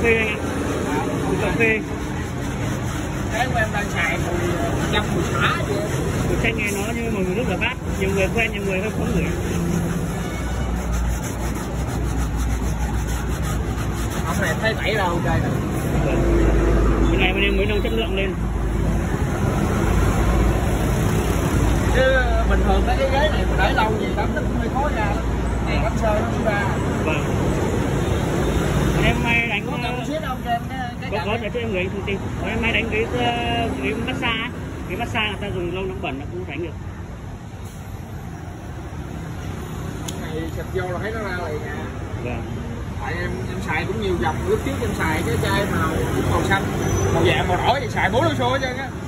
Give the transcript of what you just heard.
phê anh ạ. Mùi cà phê. Cái của em đang xài mùi trăm mùi xả vậy. Mùi chanh này nó như mùi nước rửa bát. Nhiều người quen, nhiều người không ngửi. Ông này thấy tẩy đâu ok nè. Bên này bên em mới nâng chất lượng lên. Chứ bình thường cái ghế này mà để lâu gì đám tích hơi khó ra lắm. Này đám sơ nó cũng ra. Vâng. Em may đánh có cần xếp đâu cho em cái có để cho em gửi thông tin. Em may đánh cái massage ấy. Cái massage người ta dùng lâu nó bẩn nó cũng đánh được. Này xịt vô là thấy nó ra liền à. Vâng. Tại em xài cũng nhiều dòng, lúc trước em xài cái chai màu xanh, màu vàng, màu đỏ thì xài 4 lô xô hết trơn á.